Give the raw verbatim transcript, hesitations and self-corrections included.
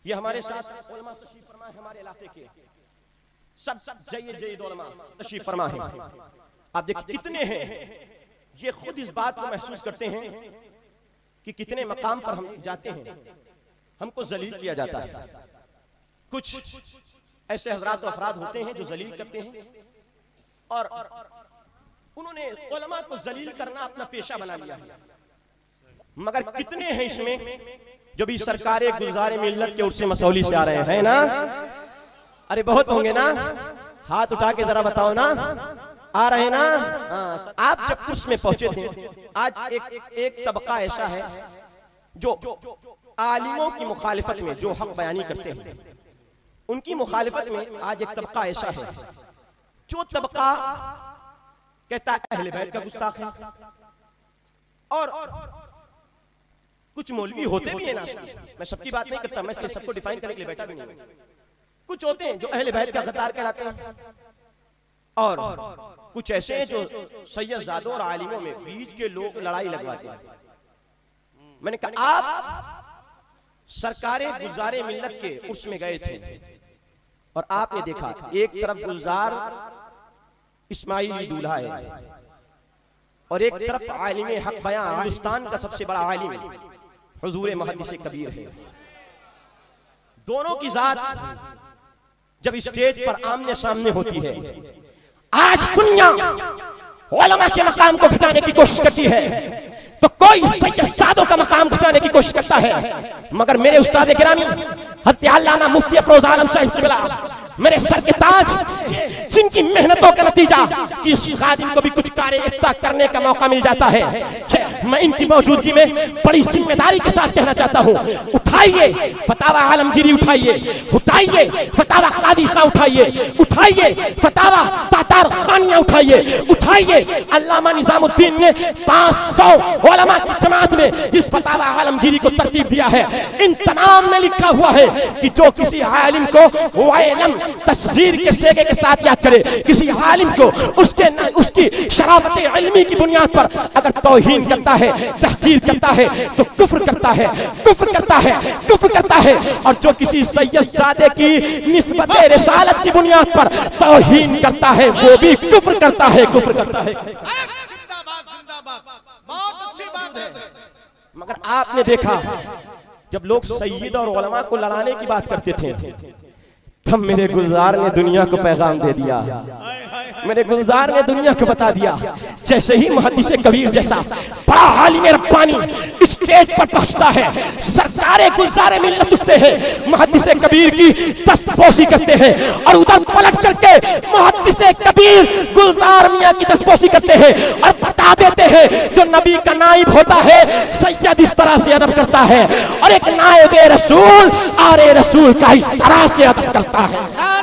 ये हमारे साथ उलमा तशरीफ फरमा है, हमारे इलाके के सब सब जय जय उलमा तशरीफ फरमा है। आप देखिए कितने हैं, ये खुद इस बात को महसूस करते हैं कि कितने मकाम पर हम जाते हैं हमको जलील किया जाता है। कुछ ऐसे हजरात अफराद होते हैं जो जलील करते हैं और उन्होंने उलमा को जलील करना अपना पेशा बना लिया है। मगर कितने हैं इसमें जो भी सरकारे गुलजारे मिल्लत के उर्से मसौली से आ रहे हैं ना? अरे बहुत होंगे ना, हाथ उठा के जरा बताओ ना, आ रहे ना? हाँ, आप जब उसमें पहुंचे थे, आज एक एक तबका ऐसा है जो आलिमों की मुखालिफत में जो हक बयानी करते हैं, उनकी मुखालिफत में आज एक तबका ऐसा है जो तबका कहता है अहले बैत का गुस्ताख है। और कुछ मौलवी होते भी हैं ना, मैं सबकी बात नहीं करता, मैं सबको डिफाइन करने के लिए बैठा भी नहीं। कुछ होते हैं जो अहले बैत का गद्दार कहलाते हैं और कुछ ऐसे हैं जो सैयदजादों और आलिमों में बीच के लोग लड़ाई लगवाते हैं। मैंने कहा आप सरकारे गुलजारे मिल्लत के उसमें गए थे और आपने देखा एक तरफ गुलजार इस्माइली दूल्हा है और एक तरफ आलिम हक बयां हिंदुस्तान का सबसे बड़ा आलिम हुजूर मुहद्दिस कबीर है। दोनों की जात जब स्टेज पर आमने सामने होती है, आज दुनिया उलमा के मकाम को घटाने की कोशिश करती है तो कोई सैयदजादों का मकाम घटाने की कोशिश करता है। मगर मेरे उस्ताद गिरामी हज़रत अल्लामा मुफ्ती अफरोज आलम साहिब क़िबला, मेरे सर के ताज, जिनकी मेहनतों का नतीजा कि इस खादिम को भी कुछ कार्य इफ्ता करने का मौका मिल जाता है, मैं इनकी मौजूदगी में बड़ी जिम्मेदारी के साथ कहना चाहता हूँ, उठाइए फतावा आलमगीरी, उठाइए उठाइए फतावा कादी खां, उठाइए उठाइए फतावा तातार खानिया, उठाइए उठाइए अल्लामा निजामुद्दीन ने पाँच सौ उलमा की जमात में जिस फतावा आलमगीरी को तरतीब दिया है, इन तमाम में लिखा हुआ है कि जो किसी आलिम को वायलम तस्गीर के सेगे के साथ याद करे, किसी आलिम को उसके न, उसकी शराफत इल्मी की बुनियाद पर अगर तौहीन करता है, तहकीर करता है तो कुफ्र करता है, कुफ्र करता है, कुफ्र करता है। और जो किसी सैयदजादे की निस्बत रिसालत की बुनियाद पर तौहीन करता है वो भी कुफ्र करता है, कुफ्र करता है। जिंदाबाद जिंदाबाद, बहुत अच्छी बात है। मगर आपने देखा जब लोग सैयद और उलमा को लड़ाने की बात करते थे तब मेरे गुलजार ने दुनिया को पैगाम दे दिया, मेरे गुलजार ने दुनिया को बता दिया। जैसे ही मुहद्दिस कबीर जैसा बड़ा आलिम रब्बानी स्टेज पर पहुंचता है, सरकारे गुलजारे मिल्लत उठते हैं, मुहद्दिस कबीर की दस्तपोसी करते हैं और उधर पलट करके मुहद्दिस कबीर गुलजार मियां की दस्तपोसी करते हैं और बता देते हैं जो नबी का नाइब होता है सैयद इस तरह से अदब करता है और एक नायब रसूल आरे रसूल का इस तरह से अदब करता है।